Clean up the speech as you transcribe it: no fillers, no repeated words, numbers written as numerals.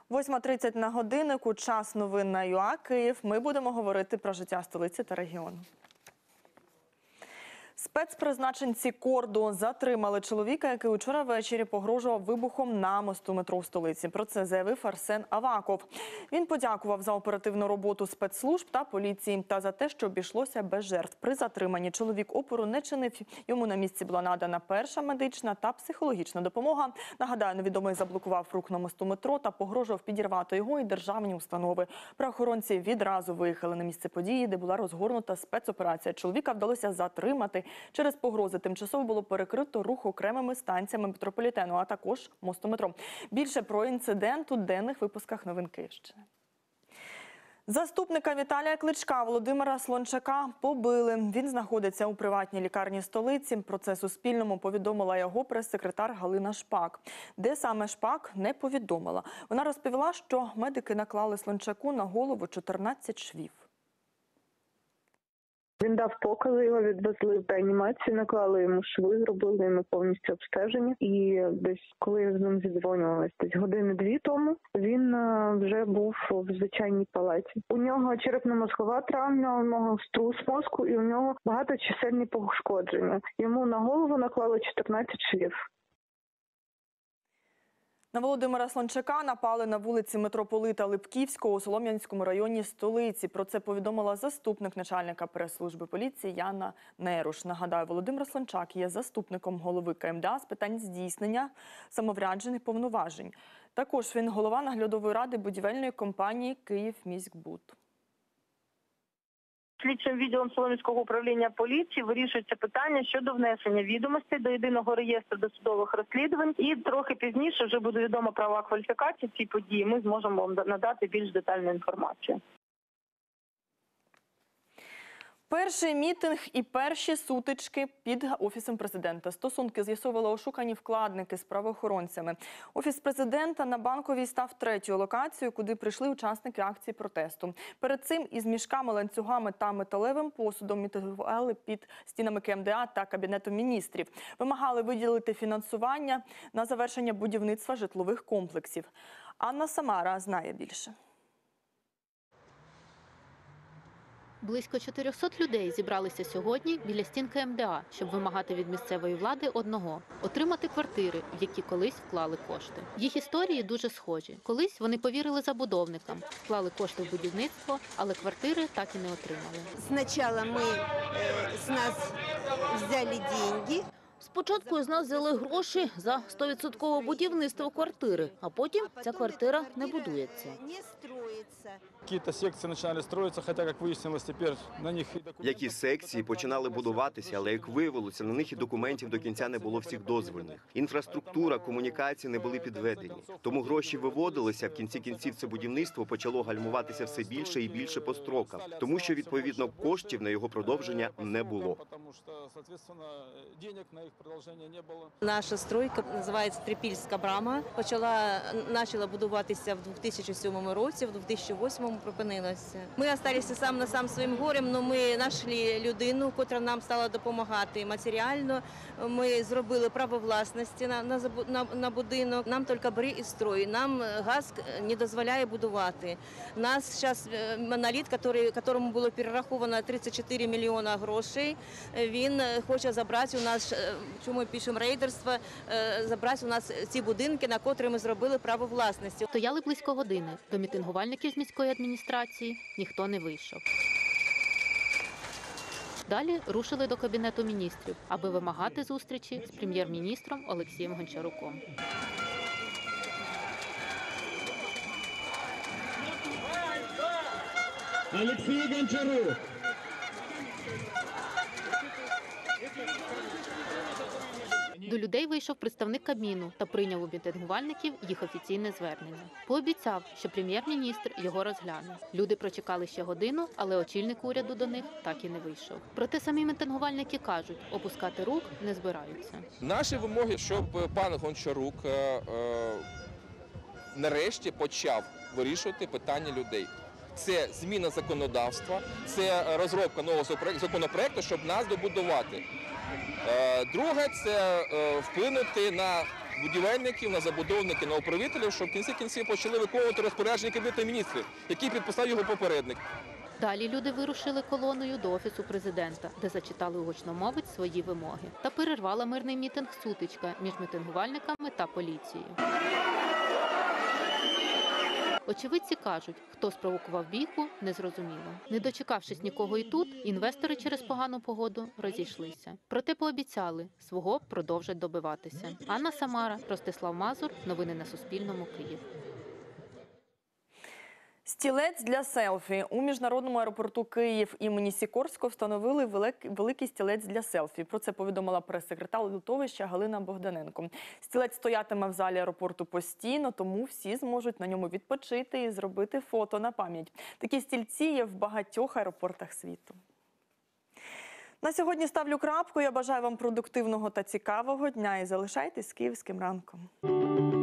8:30 на годиннику, час новин на ЮА Київ. Ми будемо говорити про життя столиці та регіону. Спецпризначенці КОРДу затримали чоловіка, який учора ввечері погрожував вибухом на мосту метро в столиці. Про це заявив Арсен Аваков. Він подякував за оперативну роботу спецслужб та поліції та за те, що обійшлося без жертв. При затриманні чоловік опору не чинив. Йому на місці була надана перша медична та психологічна допомога. Нагадаю, невідомий заблокував рух на мосту метро та погрожував підірвати його і державні установи. Правоохоронці відразу виїхали на місце події, де була розгорнута спецоперація. Чоловіка вдалося затримати. Через погрози тимчасово було перекрито рух окремими станціями метрополітену, а також мосту метро. Більше про інцидент у денних випусках новин Київщини. Заступника Віталія Кличка Володимира Слончака побили. Він знаходиться у приватній лікарні столиці. Про це Суспільному повідомила його прес-секретар Галина Шпак. Де саме Шпак, не повідомила. Вона розповіла, що медики наклали Слончаку на голову 14 швів. Він дав покази, його відвезли в реанімацію, наклали йому шви, зробили йому повністю обстеження. І десь, коли я з ним зідзвонювалася, десь години-дві тому, він вже був в звичайній палаті. У нього черепно-мозгова травма, у нього струс мозку і у нього багаточисельні пошкодження. Йому на голову наклали 14 швів. На Володимира Слончака напали на вулиці митрополита Липківського у Солом'янському районі столиці. Про це повідомила заступник начальника прес-служби поліції Яна Неруш. Нагадаю, Володимир Слончак є заступником голови КМДА з питань здійснення самовряджених повноважень. Також він голова наглядової ради будівельної компанії «Київміськбуд». Слідчим відділом Солом'янського управління поліції вирішується питання щодо внесення відомостей до єдиного реєстру досудових розслідувань. І трохи пізніше вже буде відома правова кваліфікація цієї події. Ми зможемо вам надати більш детальну інформацію. Перший мітинг і перші сутички під Офісом президента. Стосунки з'ясовували ошукані вкладники з правоохоронцями. Офіс президента на Банковій став третьою локацією, куди прийшли учасники акції протесту. Перед цим із мішками, ланцюгами та металевим посудом мітингували під стінами КМДА та Кабінету міністрів. Вимагали виділити фінансування на завершення будівництва житлових комплексів. Анна Самара знає більше. Близько 400 людей зібралися сьогодні біля стін КМДА, щоб вимагати від місцевої влади одного – отримати квартири, в які колись вклали кошти. Їх історії дуже схожі. Колись вони повірили забудовникам, вклали кошти в будівництво, але квартири так і не отримали. Спочатку з нас взяли гроші. Спочатку з нас взяли гроші за 100% будівництво квартири, а потім ця квартира не будується. Якісь секції почали строїтися, хоча, як вияснилось, тепер на них... Якісь секції починали будуватися, але, як виявилося, на них і документів до кінця не було всіх дозвольних. Інфраструктура, комунікації не були підведені. Тому гроші виводилися, в кінці кінців це будівництво почало гальмуватися все більше і більше по строкам, тому що, відповідно, коштів на його продовження не було. Наша стройка називається Трипільська брама. Почала будуватися в 2007 році, в 2008 припинилася. Ми залишилися сам на сам своїм горем, але ми знайшли людину, яка нам стала допомагати матеріально. Ми зробили право власності на будинок. Нам тільки бери і строй. Нам газ не дозволяє будувати. У нас зараз моноліт, якому було перераховано 34 мільйони грошей, він хоче забрати у нас, чому ми пишемо рейдерство, забрати у нас ці будинки, на котрі ми зробили право власності. Стояли близько години. До мітингувальників з міської адміністрації ніхто не вийшов. Далі рушили до Кабінету міністрів, аби вимагати зустрічі з прем'єр-міністром Олексієм Гончаруком. Олексій Гончарук! До людей вийшов представник Кабміну та прийняв у мітингувальників їх офіційне звернення. Пообіцяв, що прем'єр-міністр його розгляне. Люди прочекали ще годину, але очільник уряду до них так і не вийшов. Проте самі мітингувальники кажуть, опускати рук не збираються. Наші вимоги, щоб пан Гончарук нарешті почав вирішувати питання людей. Це зміна законодавства, це розробка нового законопроекту, щоб нас добудувати. Друге – це вплинути на будівельників, на забудовників, на управителів, щоб в кінці кінців почали виконувати розпорядження Кабінету міністрів, який підписав його попередник. Далі люди вирушили колоною до Офісу президента, де зачитали гучномовець свої вимоги. Та перервала мирний мітинг сутичка між мітингувальниками та поліцією. Очевидці кажуть, хто спровокував бійку, незрозуміло. Не дочекавшись нікого і тут, інвестори через погану погоду розійшлися. Проте пообіцяли, свого продовжать добиватися. Анна Самара, Ростислав Мазур. Новини на Суспільному. Київ. Стілець для селфі. У міжнародному аеропорту Київ імені Сікорського встановили великий стілець для селфі. Про це повідомила прес-секретар литовища Галина Богданенко. Стілець стоятиме в залі аеропорту постійно, тому всі зможуть на ньому відпочити і зробити фото на пам'ять. Такі стільці є в багатьох аеропортах світу. На сьогодні ставлю крапку. Я бажаю вам продуктивного та цікавого дня і залишайтесь з Київським ранком.